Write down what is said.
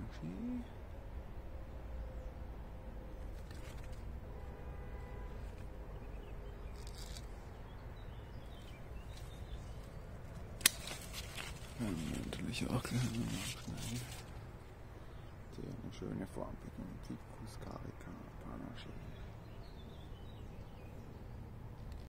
Panache. Natürlich auch gleich schneiden. Sehr eine schöne Form mit dem Typus Carica Panache.